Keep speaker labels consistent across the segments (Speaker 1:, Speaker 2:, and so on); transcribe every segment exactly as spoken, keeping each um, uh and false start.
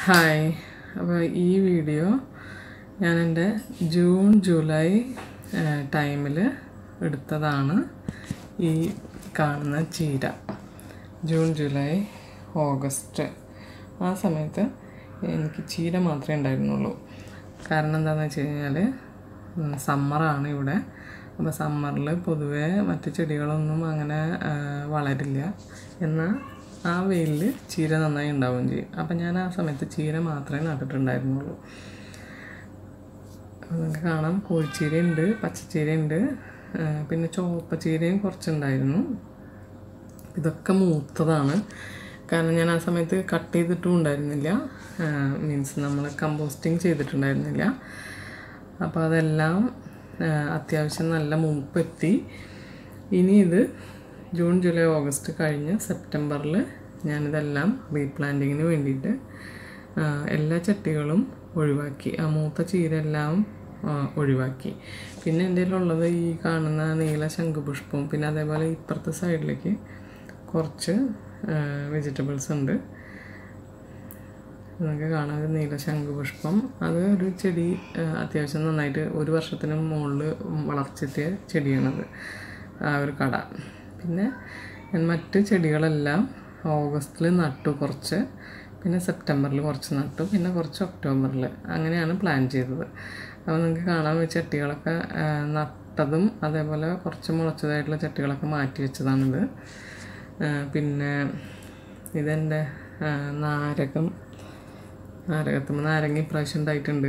Speaker 1: Hi. അപ്പോൾ ഈ video ഞാൻ എൻ്റെ ജൂൺ ജൂലൈ ടൈമിൽ എടുത്തതാണ്. ഈ കാണുന്ന ചീര ജൂൺ ജൂലൈ ഓഗസ്റ്റ് ആ സമയത്ത് എനിക്ക് ചീര മാത്രമേ ഉണ്ടായിരുന്നുള്ളൂ. കാരണം എന്താണെന്ന് വെച്ച് കഴിഞ്ഞാൽ സമ്മറാണ് ഇവിടെ. അപ്പോൾ സമ്മറിൽ പൊതുവേ മറ്റ് ചെടികളൊന്നും അങ്ങനെ വളരില്ല. എന്നാൽ ആ വെയിലിൽ ചീര നന്നായി ഉണ്ടാവുകയും ചെയ്യും. അപ്പം ഞാൻ ആ സമയത്ത് ചീര മാത്രമേ നട്ടിട്ടുണ്ടായിരുന്നുള്ളൂ. നിങ്ങൾക്ക് കാണാം, കോഴിച്ചീരയുണ്ട്, പച്ചച്ചീരയുണ്ട്, പിന്നെ ചുവപ്പ ചീരയും കുറച്ചുണ്ടായിരുന്നു. ഇതൊക്കെ മൂത്തതാണ്. കാരണം ഞാൻ ആ സമയത്ത് കട്ട് ചെയ്തിട്ടും ഉണ്ടായിരുന്നില്ല, മീൻസ് നമ്മൾ കമ്പോസ്റ്റിങ് ചെയ്തിട്ടുണ്ടായിരുന്നില്ല. അപ്പോൾ അതെല്ലാം അത്യാവശ്യം നല്ല മൂപ്പെത്തി. ഇനി ഇത് ജൂൺ ജൂലൈ ഓഗസ്റ്റ് കഴിഞ്ഞ് സെപ്റ്റംബറിൽ ഞാനിതെല്ലാം റീപ്ലാന്റിങ്ങിന് വേണ്ടിയിട്ട് എല്ലാ ചട്ടികളും ഒഴിവാക്കി. ആ മൂത്ത ചീര എല്ലാം ഒഴിവാക്കി. പിന്നെ എൻ്റെ കയ്യിലുള്ളത് ഈ കാണുന്ന നീല ശംഖുപുഷ്പവും പിന്നെ അതേപോലെ ഇപ്പുറത്തെ സൈഡിലേക്ക് കുറച്ച് വെജിറ്റബിൾസ് ഉണ്ട്. നിങ്ങൾക്ക് കാണാം, ഒരു നീല ശംഖുപുഷ്പം. അത് ഒരു ചെടി അത്യാവശ്യം നന്നായിട്ട് ഒരു വർഷത്തിന് മുകളിൽ വളർച്ചെത്തിയ ചെടിയാണത്, ആ ഒരു കട. പിന്നെ ഞാൻ മറ്റ് ചെടികളെല്ലാം ഓഗസ്റ്റിൽ നട്ടു കുറച്ച്, പിന്നെ സെപ്റ്റംബറിൽ കുറച്ച് നട്ടു, പിന്നെ കുറച്ച് ഒക്ടോബറിൽ. അങ്ങനെയാണ് പ്ലാൻ ചെയ്തത്. അപ്പോൾ നിങ്ങൾക്ക് കാണാൻ ചട്ടികളൊക്കെ നട്ടതും അതേപോലെ കുറച്ച് മുളച്ചതായിട്ടുള്ള ചട്ടികളൊക്കെ മാറ്റി വെച്ചതാണിത്. പിന്നെ ഇതെൻ്റെ നാരകം നാരകത്തുമ്പോൾ നാരങ്ങ ഇപ്രാവശ്യം ഉണ്ടായിട്ടുണ്ട്.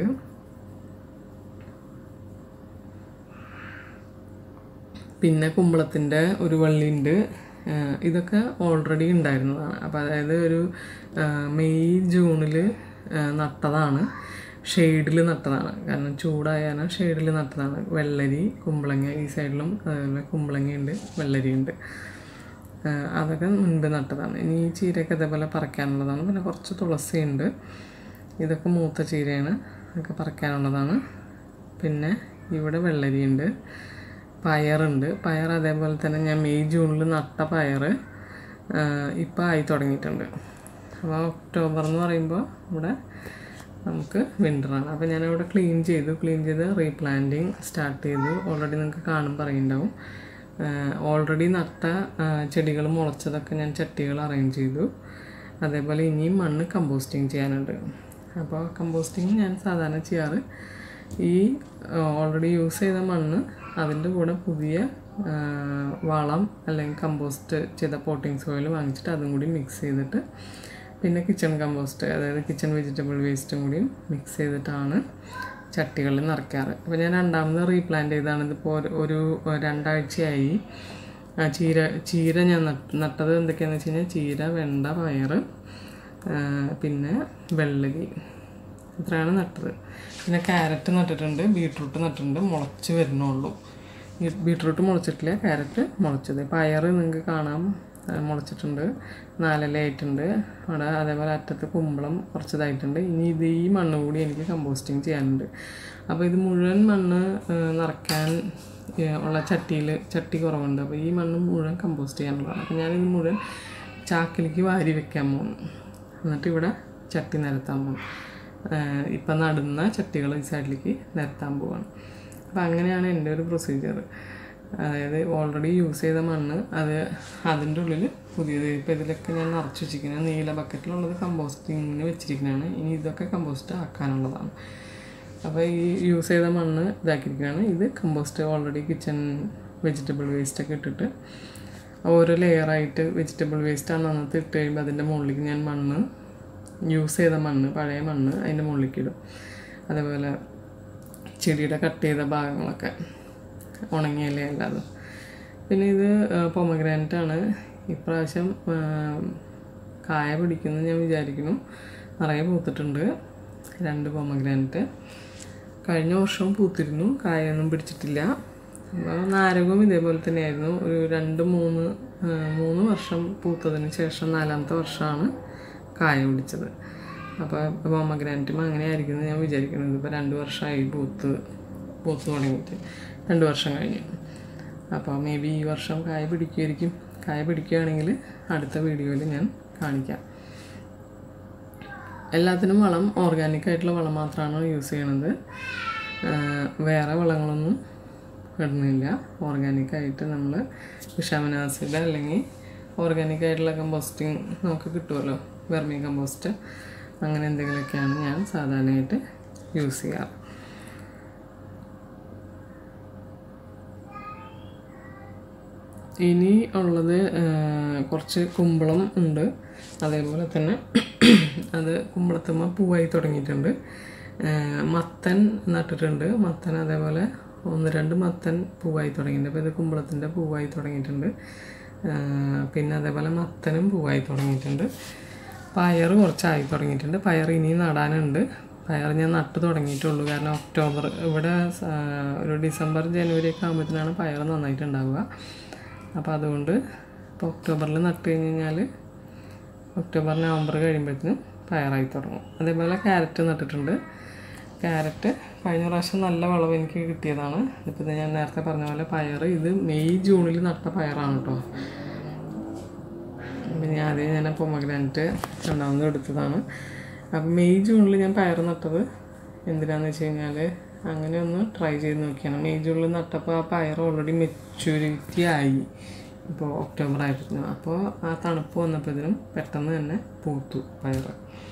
Speaker 1: പിന്നെ കുമ്പളത്തിൻ്റെ ഒരു വള്ളിയുണ്ട്. ഇതൊക്കെ ഓൾറെഡി ഉണ്ടായിരുന്നതാണ്. അപ്പോൾ അതായത് ഒരു മെയ് ജൂണിൽ നട്ടതാണ്, ഷെയ്ഡിൽ നട്ടതാണ്. കാരണം ചൂടായാലും ഷെയ്ഡിൽ നട്ടതാണ്. വെള്ളരി, കുമ്പളങ്ങ ഈ സൈഡിലും അതുപോലെ കുമ്പളങ്ങയുണ്ട്, വെള്ളരിയുണ്ട്. അതൊക്കെ മുൻപ് നട്ടതാണ്. ഇനി ഈ ചീരയൊക്കെ അതേപോലെ പറിക്കാനുള്ളതാണ്. പിന്നെ കുറച്ച് തുളസിയുണ്ട്. ഇതൊക്കെ മൂത്ത ചീരയാണ്, അതൊക്കെ പറിക്കാനുള്ളതാണ്. പിന്നെ ഇവിടെ വെള്ളരിയുണ്ട്, പയറുണ്ട്. പയർ അതേപോലെ തന്നെ ഞാൻ മെയ് ജൂണിൽ നട്ട പയർ ഇപ്പോൾ ആയി തുടങ്ങിയിട്ടുണ്ട്. അപ്പോൾ ഒക്ടോബർ എന്ന് പറയുമ്പോൾ ഇവിടെ നമുക്ക് വിൻ്ററാണ്. അപ്പോൾ ഞാനിവിടെ ക്ലീൻ ചെയ്തു ക്ലീൻ ചെയ്ത് റീപ്ലാന്റിങ് സ്റ്റാർട്ട് ചെയ്തു. ഓൾറെഡി നിങ്ങൾക്ക് കാണും പറയുന്നുണ്ടാവും. ഓൾറെഡി നട്ട ചെടികൾ മുളച്ചതൊക്കെ ഞാൻ ചട്ടികൾ അറേഞ്ച് ചെയ്തു. അതേപോലെ ഇനിയും മണ്ണ് കമ്പോസ്റ്റിങ് ചെയ്യാനുണ്ട്. അപ്പോൾ കമ്പോസ്റ്റിങ് ഞാൻ സാധാരണ ചെയ്യാറ് ഈ ഓൾറെഡി യൂസ് ചെയ്ത മണ്ണ് അതിൻ്റെ കൂടെ പുതിയ വളം അല്ലെങ്കിൽ കമ്പോസ്റ്റ് ചെയ്ത പോട്ടിംഗ് സോയിൽ വാങ്ങിച്ചിട്ട് അതും കൂടി മിക്സ് ചെയ്തിട്ട് പിന്നെ കിച്ചൺ കമ്പോസ്റ്റ് അതായത് കിച്ചൺ വെജിറ്റബിൾ വേസ്റ്റും കൂടി മിക്സ് ചെയ്തിട്ടാണ് ചട്ടികളിൽ നിറയ്ക്കാറ്. അപ്പോൾ ഞാൻ രണ്ടാമത് റീപ്ലാന്റ് ചെയ്താണ്. ഇതിപ്പോൾ ഒരു രണ്ടാഴ്ചയായി. ചീര ചീര ഞാൻ നട്ടത് എന്തൊക്കെയാണെന്ന് വെച്ച് കഴിഞ്ഞാൽ ചീര, വെണ്ട, പയർ, പിന്നെ വെള്ളരി, ഇത്രയാണ് നട്ടത്. പിന്നെ ക്യാരറ്റ് നട്ടിട്ടുണ്ട്, ബീട്രൂട്ട് നട്ടിട്ടുണ്ട്, മുളച്ച് വരുന്നുള്ളൂ. ബീട്രൂട്ട് മുളച്ചിട്ടില്ല, ക്യാരറ്റ് മുളച്ചത്. പയർ നിങ്ങൾക്ക് കാണാം മുളച്ചിട്ടുണ്ട്, നാലിലയായിട്ടുണ്ട് അവിടെ. അതേപോലെ അറ്റത്ത് കുമ്പളം കുറച്ചതായിട്ടുണ്ട്. ഇനി ഇത് ഈ മണ്ണ് കൂടി എനിക്ക് കമ്പോസ്റ്റിങ് ചെയ്യാനുണ്ട്. അപ്പോൾ ഇത് മുഴുവൻ മണ്ണ് നിറയ്ക്കാൻ ഉള്ള ചട്ടിയിൽ ചട്ടി കുറവുണ്ട്. അപ്പോൾ ഈ മണ്ണ് മുഴുവൻ കമ്പോസ്റ്റ് ചെയ്യാനുള്ളതാണ്. അപ്പോൾ ഞാനിത് മുഴുവൻ ചാക്കിലേക്ക് വാരി വെക്കാൻ പോകുന്നു. എന്നിട്ട് ഇവിടെ ചട്ടി നിരത്താൻ പോകും. ഇപ്പം നടുന്ന ചട്ടികൾ ഈ സൈഡിലേക്ക് നിരത്താൻ പോവാണ്. അപ്പം അങ്ങനെയാണ് എൻ്റെ ഒരു പ്രൊസീജിയർ. അതായത് ഓൾറെഡി യൂസ് ചെയ്ത മണ്ണ് അത് അതിൻ്റെ ഉള്ളിൽ പുതിയത് ഇപ്പോൾ ഇതിലൊക്കെ ഞാൻ നിറച്ച് വെച്ചിരിക്കുന്നത് നീല ബക്കറ്റിലുള്ളത് കമ്പോസ്റ്റിങ്ങിന് വെച്ചിരിക്കുന്നതാണ്. ഇനി ഇതൊക്കെ കമ്പോസ്റ്റ് ആക്കാനുള്ളതാണ്. അപ്പോൾ ഈ യൂസ് ചെയ്ത മണ്ണ് ഇതാക്കിയിരിക്കുന്നതാണ്. ഇത് കമ്പോസ്റ്റ് ഓൾറെഡി കിച്ചൺ വെജിറ്റബിൾ വേസ്റ്റൊക്കെ ഇട്ടിട്ട് ഓരോ ലെയറായിട്ട് വെജിറ്റബിൾ വേസ്റ്റാണ് അന്നത്തെ ഇട്ട് കഴിയുമ്പോൾ അതിൻ്റെ മുകളിലേക്ക് ഞാൻ മണ്ണ് യൂസ് ചെയ്ത മണ്ണ് പഴയ മണ്ണ് അതിൻ്റെ മുകളിലേക്ക് ഇടും. അതേപോലെ ചെടിയുടെ കട്ട് ചെയ്ത ഭാഗങ്ങളൊക്കെ ഉണങ്ങിയല്ലേ അല്ലാതെ. പിന്നെ ഇത് പൊമഗ്രാനറ്റാണ്. ഇപ്രാവശ്യം കായ പിടിക്കുമെന്ന് ഞാൻ വിചാരിക്കുന്നു. നിറയെ പൂത്തിട്ടുണ്ട് രണ്ട് പൊമഗ്രാനറ്റ്. കഴിഞ്ഞ വർഷവും പൂത്തിരുന്നു, കായൊന്നും പിടിച്ചിട്ടില്ല. അപ്പോൾ നാരകവും ഇതേപോലെ തന്നെയായിരുന്നു. ഒരു രണ്ട് മൂന്ന് മൂന്ന് വർഷം പൂത്തതിന് ശേഷം നാലാമത്തെ വർഷമാണ് കായ പിടിച്ചത്. അപ്പോൾ പൊമഗ്രാനറ്റും അങ്ങനെ ആയിരിക്കുമെന്ന് ഞാൻ വിചാരിക്കുന്നത്. ഇപ്പോൾ രണ്ട് വർഷമായി പൂത്ത് പൂത്ത് തുടങ്ങിയിട്ട് രണ്ട് വർഷം കഴിഞ്ഞു. അപ്പോൾ മേ ബി ഈ വർഷം കായ പിടിക്കുമായിരിക്കും. കായ പിടിക്കുകയാണെങ്കിൽ അടുത്ത വീഡിയോയിൽ ഞാൻ കാണിക്കാം. എല്ലാത്തിനും വളം ഓർഗാനിക് ആയിട്ടുള്ള വളം മാത്രമാണ് യൂസ് ചെയ്യണത്. വേറെ വളങ്ങളൊന്നും ഇടുന്നില്ല. ഓർഗാനിക്കായിട്ട് നമ്മൾ വിഷാമിൻ ആസിഡ് അല്ലെങ്കിൽ ഓർഗാനിക്കായിട്ടുള്ള കമ്പോസ്റ്റിങ് നമുക്ക് കിട്ടുമല്ലോ, വെർമി കമ്പോസ്റ്റ്, അങ്ങനെ എന്തെങ്കിലുമൊക്കെയാണ് ഞാൻ സാധാരണയായിട്ട് യൂസ് ചെയ്യാറ്. ഇനി ഉള്ളത് കുറച്ച് കുമ്പളം ഉണ്ട്. അതേപോലെ തന്നെ അത് കുമ്പളത്തുമ്മ പൂവായി തുടങ്ങിയിട്ടുണ്ട്. മത്തൻ നട്ടിട്ടുണ്ട്. മത്തൻ അതേപോലെ ഒന്ന് രണ്ട് മത്തൻ പൂവായി തുടങ്ങിയിട്ടുണ്ട്. അപ്പോൾ ഇത് കുമ്പളത്തിൻ്റെ പൂവായി തുടങ്ങിയിട്ടുണ്ട്. പിന്നെ അതേപോലെ മത്തനും പൂവായി തുടങ്ങിയിട്ടുണ്ട്. പയർ കുറച്ചായി തുടങ്ങിയിട്ടുണ്ട്. പയർ ഇനിയും നടാനുണ്ട്. പയർ ഞാൻ നട്ട് തുടങ്ങിയിട്ടുള്ളൂ. കാരണം ഒക്ടോബർ ഇവിടെ ഒരു ഡിസംബർ ജനുവരി ഒക്കെ ആകുമ്പോഴത്തേനാണ് പയർ നന്നായിട്ട് ഉണ്ടാവുക. അപ്പോൾ അതുകൊണ്ട് ഇപ്പോൾ ഒക്ടോബറിൽ നട്ട് കഴിഞ്ഞ് കഴിഞ്ഞാൽ ഒക്ടോബർ നവംബർ കഴിയുമ്പോഴത്തേനും പയറായി തുടങ്ങും. അതേപോലെ ക്യാരറ്റ് നട്ടിട്ടുണ്ട്. ക്യാരറ്റ് കഴിഞ്ഞ പ്രാവശ്യം നല്ല വിളവ് എനിക്ക് കിട്ടിയതാണ്. ഇപ്പോൾ ഞാൻ നേരത്തെ പറഞ്ഞ പോലെ പയർ ഇത് മെയ് ജൂണിൽ നട്ട പയറാണ് കേട്ടോ. പിന്നെ ആദ്യം ഞാൻ പൊമഗ്രാനറ്റ് രണ്ടാമത് എടുത്തതാണ്. അപ്പം മെയ് ജൂണിൽ ഞാൻ പയർ നട്ടത് എന്തിനാണെന്ന് വെച്ച് കഴിഞ്ഞാൽ അങ്ങനെ ഒന്ന് ട്രൈ ചെയ്ത് നോക്കിയാണ്. മെയ് ജൂണിൽ നട്ടപ്പോൾ ആ പയർ ഓൾറെഡി മെച്യൂരിറ്റി ആയി ഇപ്പോൾ ഒക്ടോബർ ആയപ്പോഴത്തേനും. അപ്പോൾ ആ തണുപ്പ് വന്നപ്പോഴത്തേനും പെട്ടെന്ന് തന്നെ പൂത്തു പയർ.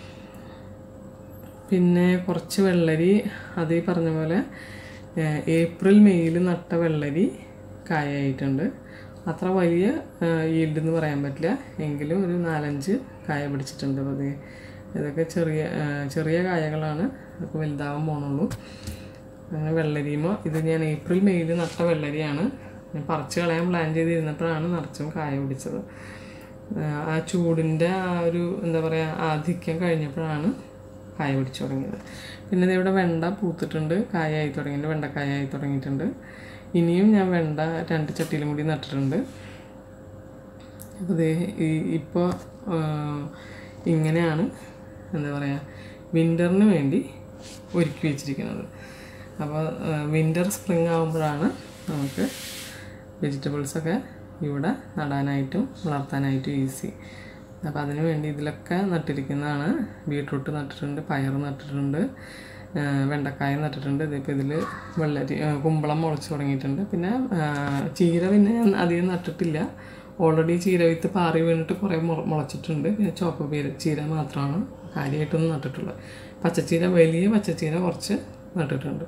Speaker 1: പിന്നെ കുറച്ച് വെള്ളരി, അതീ പറഞ്ഞ പോലെ ഏപ്രിൽ മെയ്യിൽ നട്ട വെള്ളരി കായായിട്ടുണ്ട്. അത്ര വലിയ ഈൽഡ് എന്ന് പറയാൻ പറ്റില്ല, എങ്കിലും ഒരു നാലഞ്ച് കായ പിടിച്ചിട്ടുണ്ട്. അപ്പോൾ അത് ഇതൊക്കെ ചെറിയ ചെറിയ കായകളാണ്, അതൊക്കെ വലുതാവാൻ പോകണുള്ളൂ. അങ്ങനെ വെള്ളരിയുമ്പോൾ ഇത് ഞാൻ ഏപ്രിൽ മെയ്യിൽ നട്ട വെള്ളരിയാണ്. ഞാൻ പറിച്ച് കളയാൻ പ്ലാൻ ചെയ്തിരുന്നപ്പോഴാണ് നിറച്ചും കായ പിടിച്ചത്. ആ ചൂടിൻ്റെ ആ ഒരു എന്താ പറയുക ആധിക്യം കഴിഞ്ഞപ്പോഴാണ് കായ പിടിച്ചു തുടങ്ങിയത്. പിന്നെ ഇതിവിടെ വെണ്ട പൂത്തിട്ടുണ്ട്, കായായി തുടങ്ങിയിട്ടുണ്ട്, വെണ്ടക്കായായി തുടങ്ങിയിട്ടുണ്ട്. ഇനിയും ഞാൻ വെണ്ട രണ്ട് ചട്ടിയിലും കൂടി നട്ടിട്ടുണ്ട്. അപ്പോൾ ഇത് ഇപ്പോൾ ഇങ്ങനെയാണ് എന്താ പറയുക വിൻ്ററിന് വേണ്ടി ഒരുക്കി വെച്ചിരിക്കുന്നത്. അപ്പോൾ വിൻ്റർ സ്പ്രിങ് ആകുമ്പോഴാണ് നമുക്ക് വെജിറ്റബിൾസൊക്കെ ഇവിടെ നടാനായിട്ടും വളർത്താനായിട്ടും ഈസി. അപ്പോൾ അതിന് വേണ്ടി ഇതിലൊക്കെ നട്ടിരിക്കുന്നതാണ്. ബീട്രൂട്ട് നട്ടിട്ടുണ്ട്, പയർ നട്ടിട്ടുണ്ട്, വെണ്ടക്കായ നട്ടിട്ടുണ്ട്. ഇതിപ്പോൾ ഇതിൽ വെള്ളരി കുമ്പളം മുളച്ച് തുടങ്ങിയിട്ടുണ്ട്. പിന്നെ ചീര പിന്നെ ഞാൻ അധികം നട്ടിട്ടില്ല. ഓൾറെഡി ചീര വിത്ത് പാറി വീണിട്ട് കുറേ മുളച്ചിട്ടുണ്ട്. പിന്നെ ചുവപ്പ് പേര് ചീര മാത്രമാണ് കാര്യമായിട്ടൊന്നും നട്ടിട്ടുള്ളത്. പച്ചച്ചീര, വലിയ പച്ചച്ചീര കുറച്ച് നട്ടിട്ടുണ്ട്.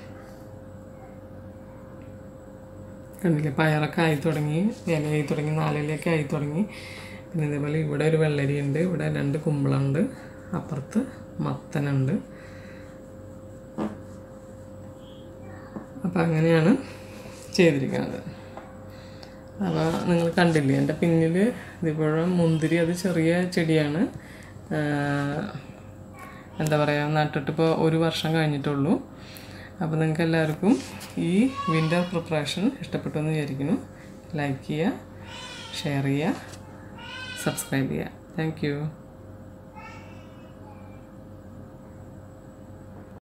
Speaker 1: കണ്ടില്ലേ, പയറൊക്കെ ആയി തുടങ്ങി, ഇലയായി തുടങ്ങി, നാലിലൊക്കെ ആയി തുടങ്ങി. പിന്നെ ഇതേപോലെ ഇവിടെ ഒരു വെള്ളരിയുണ്ട്, ഇവിടെ രണ്ട് കുമ്പളമുണ്ട്, അപ്പുറത്ത് മത്തനുണ്ട്. അപ്പം അങ്ങനെയാണ് ചെയ്തിരിക്കുന്നത്. അപ്പോൾ നിങ്ങൾ കണ്ടില്ലേ എൻ്റെ പിന്നിൽ ഇതിപ്പോഴും മുന്തിരി, അത് ചെറിയ ചെടിയാണ്. എന്താ പറയുക, നട്ടിട്ടിപ്പോൾ ഒരു വർഷം കഴിഞ്ഞിട്ടുള്ളൂ. അപ്പോൾ നിങ്ങൾക്ക് എല്ലാവർക്കും ഈ വിൻ്റർ പ്രിപ്പറേഷൻ ഇഷ്ടപ്പെട്ടു എന്ന് വിചാരിക്കുന്നു. ലൈക്ക് ചെയ്യുക, ഷെയർ ചെയ്യുക, സബ്സ്ക്രൈബ് ചെയ്യുക. Thank U.